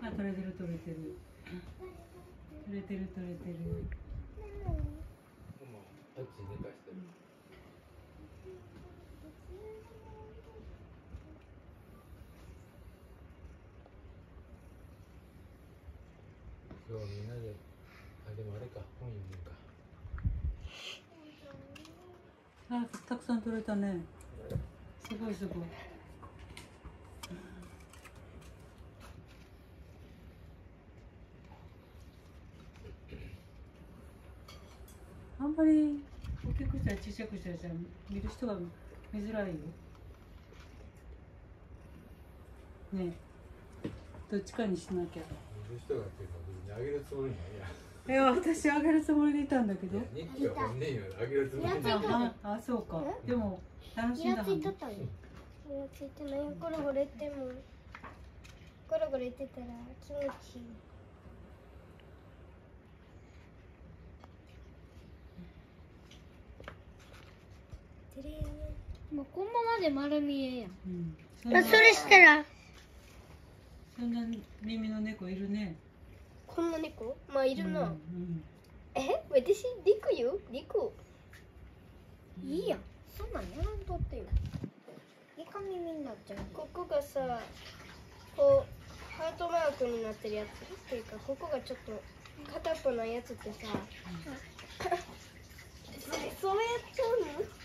あ、取れてる取れてる。取れてる取れてる。 あっち寝かしてる。今日みんなで、あ、でもあれか、本読むか。 あ、たくさん取れたね。すごいすごい。あんまり大きくしたり小さくしたりしたら見る人が見づらいよ。ねえ、どっちかにしなきゃ。 見る人がっていうか、別にあげるつもりないや。 私あげるつもりでいたんだけど。 日記は本人よりあげるつもりない。 あ、そうか。でも楽しんだはず。 イラついたの。イラついてないよ。ゴロゴロ言ってもゴロゴロ言ってたら気持ちいい。もうこのままで丸見えやん。それしたらそんな耳の猫いるね。 こんな猫まあいるな。 うん、 私リクよリク。いいやん。そんなんやらんとってよ。イカ耳になっちゃう。ここがさ、こうハートマークになってるやつっていうか、ここがちょっと片っぽのやつってさ、そうやっちゃうの？